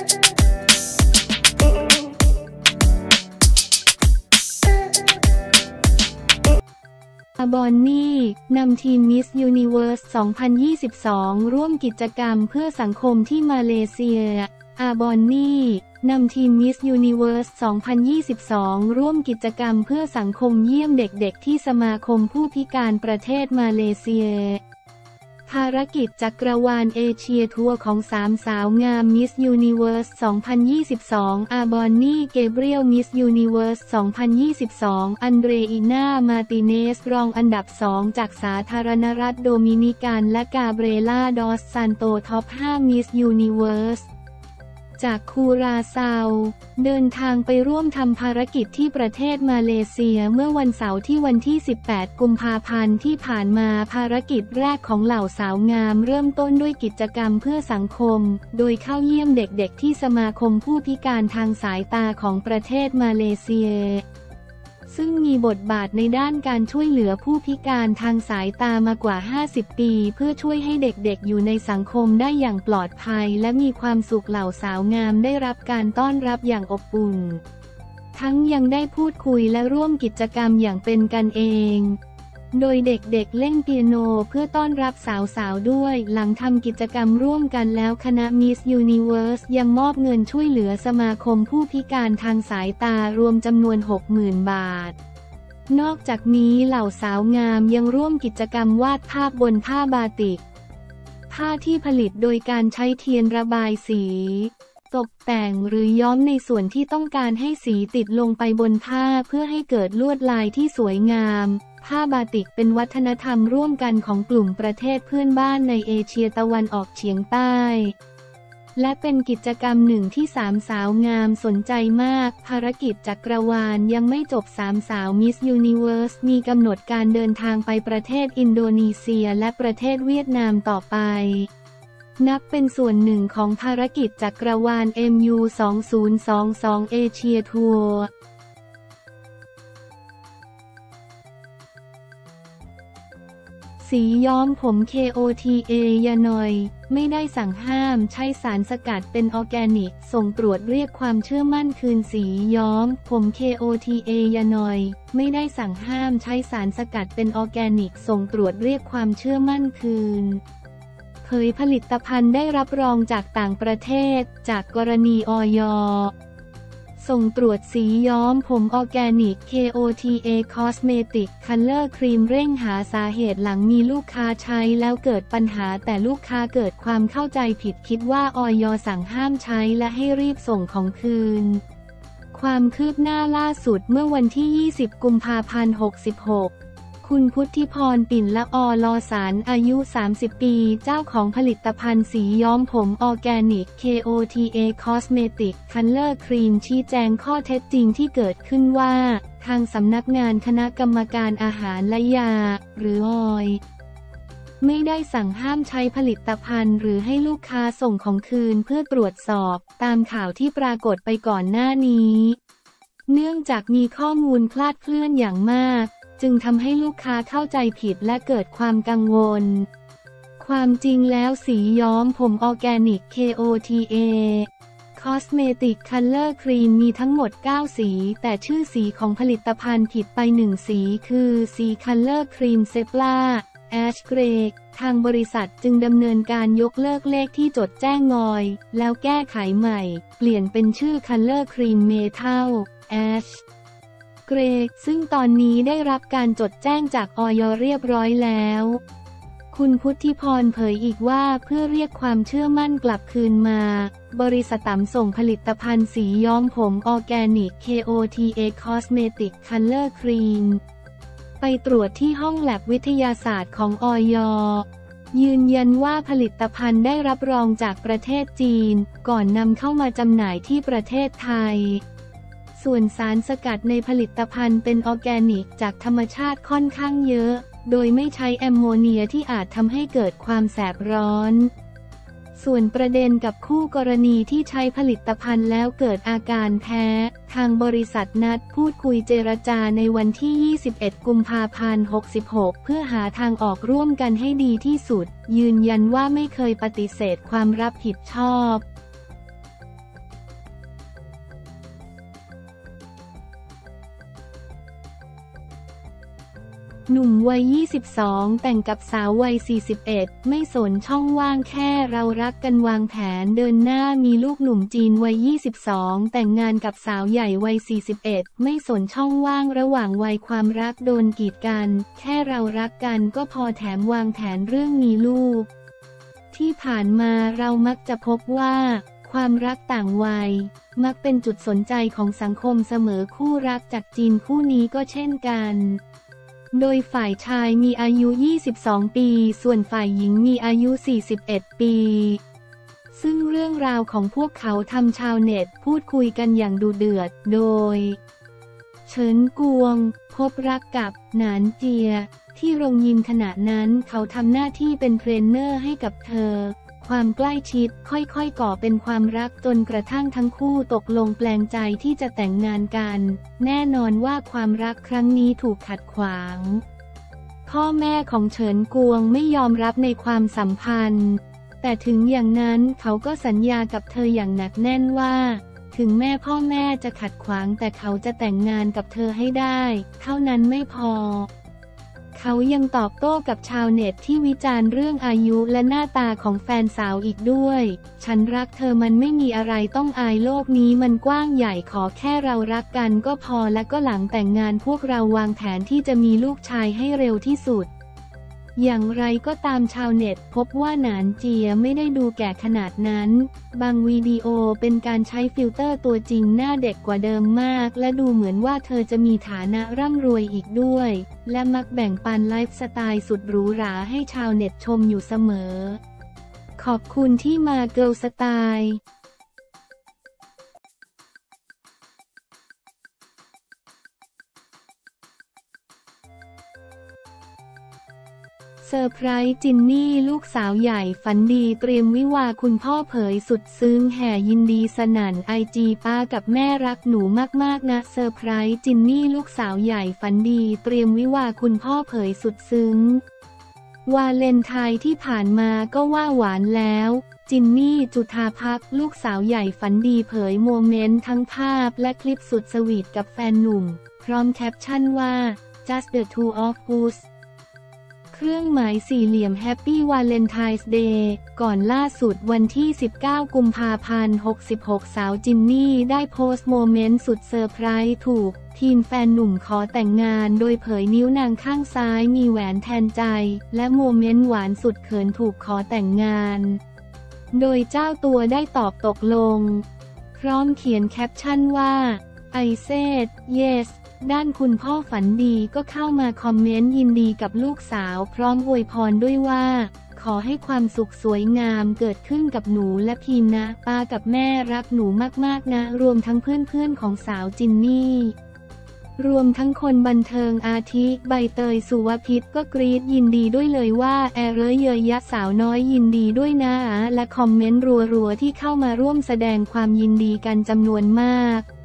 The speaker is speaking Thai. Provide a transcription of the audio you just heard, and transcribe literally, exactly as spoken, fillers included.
บอนนี่นำทีมมิสยูนิเวิร์ส สองพันยี่สิบสอง ร่วมกิจกรรมเพื่อสังคมที่มาเลเซียอาบอนนี่นำทีมมิสยูนิเวิร์ส สองพันยี่สิบสอง ร่วมกิจกรรมเพื่อสังคมเยี่ยมเด็กๆที่สมาคมผู้พิการประเทศมาเลเซียภารกิจจักรวาลเอเชียทัวร์ของสามสาวงามมิสยูนิเวิร์ส สองพันยี่สิบสอง อาบอนนี่ เกเบรียลมิสยูนิเวิร์ส สองพันยี่สิบสอง อันเดรอีนา มาร์ติเนส รองอันดับสองจากสาธารณรัฐโดมินิกันและกาเบรล่า ดอส ซันโต ท็อป ห้า มิสยูนิเวิร์สจากคูราซาวเดินทางไปร่วมทำภารกิจที่ประเทศมาเลเซียเมื่อวันเสาร์ที่วันที่ สิบแปด กุมภาพันธ์ที่ผ่านมาภารกิจแรกของเหล่าสาวงามเริ่มต้นด้วยกิจกรรมเพื่อสังคมโดยเข้าเยี่ยมเด็กๆที่สมาคมผู้พิการทางสายตาของประเทศมาเลเซียซึ่งมีบทบาทในด้านการช่วยเหลือผู้พิการทางสายตามากว่าห้าสิบปีเพื่อช่วยให้เด็กๆอยู่ในสังคมได้อย่างปลอดภัยและมีความสุขเหล่าสาวงามได้รับการต้อนรับอย่างอบอุ่นทั้งยังได้พูดคุยและร่วมกิจกรรมอย่างเป็นกันเองโดยเด็กๆเล่นเปียโนเพื่อต้อนรับสาวๆด้วยหลังทำกิจกรรมร่วมกันแล้วคณะมิสยูนิเวิร์สยังมอบเงินช่วยเหลือสมาคมผู้พิการทางสายตารวมจำนวน หกหมื่น บาทนอกจากนี้เหล่าสาวงามยังร่วมกิจกรรมวาดภาพบนผ้าบาติกผ้าที่ผลิตโดยการใช้เทียนระบายสีตกแต่งหรือย้อมในส่วนที่ต้องการให้สีติดลงไปบนผ้าเพื่อให้เกิดลวดลายที่สวยงามผ้าบาติกเป็นวัฒนธรรมร่วมกันของกลุ่มประเทศเพื่อนบ้านในเอเชียตะวันออกเฉียงใต้และเป็นกิจกรรมหนึ่งที่สามสาวงามสนใจมากภารกิจจักรวาลยังไม่จบสามสาวมิสยูนิเวิร์สมีกำหนดการเดินทางไปประเทศอินโดนีเซียและประเทศเวียดนามต่อไปนับเป็นส่วนหนึ่งของภารกิจจักรวาล เอ็ม ยู สองพันยี่สิบสอง เอเชียทัวร์สีย้อมผม เค โอ ที เอ ยานอยไม่ได้สั่งห้ามใช้สารสกัดเป็นออร์แกนิกส่งตรวจเรียกความเชื่อมั่นคืนสีย้อมผม เค โอ ที เอ ยานอยไม่ได้สั่งห้ามใช้สารสกัดเป็นออร์แกนิกส่งตรวจเรียกความเชื่อมั่นคืนเผยผลิตภัณฑ์ได้รับรองจากต่างประเทศจากกรณีอย.ส่งตรวจสีย้อมผมออร์แกนิก เค โอ ที เอ Cosmetic Color Cream เร่งหาสาเหตุหลังมีลูกค้าใช้แล้วเกิดปัญหาแต่ลูกค้าเกิดความเข้าใจผิดคิดว่าอย.สั่งห้ามใช้และให้รีบส่งของคืนความคืบหน้าล่าสุดเมื่อวันที่ ยี่สิบ กุมภาพันธ์ หกสิบหกคุณพุทธิพร ปิ่นละอลอสารอายุ สามสิบ ปีเจ้าของผลิตภัณฑ์สีย้อมผมออร์แกนิก เค โอ ที เอ Cosmetic Color Cream ชี้แจงข้อเท็จจริงที่เกิดขึ้นว่าทางสำนักงานคณะกรรมการอาหารและยาหรืออย ไม่ได้สั่งห้ามใช้ผลิตภัณฑ์หรือให้ลูกค้าส่งของคืนเพื่อตรวจสอบตามข่าวที่ปรากฏไปก่อนหน้านี้เนื่องจากมีข้อมูลคลาดเคลื่อนอย่างมากจึงทำให้ลูกค้าเข้าใจผิดและเกิดความกังวลความจริงแล้วสีย้อมผมออร์แกนิก เค โอ ที เอ Cosmetic Color Cream มีทั้งหมดเก้าสีแต่ชื่อสีของผลิตภัณฑ์ผิดไปหนึ่งสีคือสี Color Cream Sepla Ash Grey ทางบริษัทจึงดำเนินการยกเลิกเลขที่จดแจ้งงอยแล้วแก้ไขใหม่เปลี่ยนเป็นชื่อ Color Cream Metal Ashเกรย์ซึ่งตอนนี้ได้รับการจดแจ้งจากอย.เรียบร้อยแล้วคุณพุทธิพรเผยอีกว่าเพื่อเรียกความเชื่อมั่นกลับคืนมาบริษัทต่ำส่งผลิตภัณฑ์สีย้อมผมออร์แกนิก เค โอ ที เอ Cosmetic Color Cream ไปตรวจที่ห้องแลบวิทยาศาสตร์ของอย.ยืนยันว่าผลิตภัณฑ์ได้รับรองจากประเทศจีนก่อนนำเข้ามาจำหน่ายที่ประเทศไทยส่วนสารสกัดในผลิตภัณฑ์เป็นออร์แกนิกจากธรรมชาติค่อนข้างเยอะโดยไม่ใช้แอมโมเนียที่อาจทำให้เกิดความแสบร้อนส่วนประเด็นกับคู่กรณีที่ใช้ผลิตภัณฑ์แล้วเกิดอาการแพ้ทางบริษัทนัดพูดคุยเจรจาในวันที่ ยี่สิบเอ็ด กุมภาพันธ์ หกสิบหก เพื่อหาทางออกร่วมกันให้ดีที่สุดยืนยันว่าไม่เคยปฏิเสธความรับผิดชอบหนุ่มวัย ยี่สิบสอง แต่งกับสาววัย สี่สิบเอ็ด ไม่สนช่องว่างแค่เรารักกันวางแผนเดินหน้ามีลูกหนุ่มจีนวัย ยี่สิบสอง แต่งงานกับสาวใหญ่วัย สี่สิบเอ็ด ไม่สนช่องว่างระหว่างวัยความรักโดนกีดกันแค่เรารักกันก็พอแถมวางแผนเรื่องมีลูกที่ผ่านมาเรามักจะพบว่าความรักต่างวัยมักเป็นจุดสนใจของสังคมเสมอคู่รักจากจีนคู่นี้ก็เช่นกันโดยฝ่ายชายมีอายุ ยี่สิบสอง ปี ส่วนฝ่ายหญิงมีอายุ สี่สิบเอ็ด ปี ซึ่งเรื่องราวของพวกเขาทำชาวเน็ตพูดคุยกันอย่างดุเดือด โดยเฉินกวงพบรักกับหนานเจียที่โรงยิมขณะนั้นเขาทำหน้าที่เป็นเทรนเนอร์ให้กับเธอความใกล้ชิดค่อยๆก่อเป็นความรักจนกระทั่งทั้งคู่ตกลงแปลงใจที่จะแต่งงานกันแน่นอนว่าความรักครั้งนี้ถูกขัดขวางพ่อแม่ของเฉินกวงไม่ยอมรับในความสัมพันธ์แต่ถึงอย่างนั้นเขาก็สัญญากับเธออย่างหนักแน่นว่าถึงแม่พ่อแม่จะขัดขวางแต่เขาจะแต่งงานกับเธอให้ได้เท่านั้นไม่พอเขายังตอบโต้กับชาวเน็ตที่วิจารณ์เรื่องอายุและหน้าตาของแฟนสาวอีกด้วยฉันรักเธอมันไม่มีอะไรต้องอายโลกนี้มันกว้างใหญ่ขอแค่เรารักกันก็พอและก็หลังแต่งงานพวกเราวางแผนที่จะมีลูกชายให้เร็วที่สุดอย่างไรก็ตามชาวเน็ตพบว่าหนานเจียไม่ได้ดูแก่ขนาดนั้นบางวิดีโอเป็นการใช้ฟิลเตอร์ตัวจริงหน้าเด็กกว่าเดิมมากและดูเหมือนว่าเธอจะมีฐานะร่ำรวยอีกด้วยและมักแบ่งปันไลฟ์สไตล์สุดหรูหราให้ชาวเน็ตชมอยู่เสมอขอบคุณที่มาเกิร์ลสไตล์เซอร์ไพรส์จินนี่ลูกสาวใหญ่ฝันดีเตรียมวิวาคุณพ่อเผยสุดซึ้งแห่ยินดีสนั่นไอจีป้ากับแม่รักหนูมากๆนะเซอร์ไพรส์จินนี่ลูกสาวใหญ่ฝันดีเตรียมวิวาคุณพ่อเผยสุดซึ้งวาเลนไทน์ที่ผ่านมาก็ว่าหวานแล้วจินนี่จุฑาภคลูกสาวใหญ่ฝันดีเผยโมเมนต์ทั้งภาพและคลิปสุดสวีทกับแฟนหนุ่มพร้อมแคปชั่นว่า just the two of usเครื่องหมายสี่เหลี่ยม Happy Valentine's Day ก่อนล่าสุดวันที่ สิบเก้า กุมภาพันธ์ หกสิบหก สาวจินนี่ได้โพสต์โมเมนต์สุดเซอร์ไพรส์ถูกทีมแฟนหนุ่มขอแต่งงานโดยเผยนิ้วนางข้างซ้ายมีแหวนแทนใจและโมเมนต์หวานสุดเขินถูกขอแต่งงานโดยเจ้าตัวได้ตอบตกลงพร้อมเขียนแคปชั่นว่า I said yesด้านคุณพ่อฝันดีก็เข้ามาคอมเมนต์ยินดีกับลูกสาวพร้อมอวยพรด้วยว่าขอให้ความสุขสวยงามเกิดขึ้นกับหนูและพีมนะป้ากับแม่รักหนูมากๆนะรวมทั้งเพื่อนๆของสาวจินนี่รวมทั้งคนบันเทิงอาทิใบเตยสุวพิษก็กรี๊ดยินดีด้วยเลยว่าแอเรเยยยะสาวน้อยยินดีด้วยนะและคอมเมนต์รัวๆที่เข้ามาร่วมแสดงความยินดีกันจำนวนมาก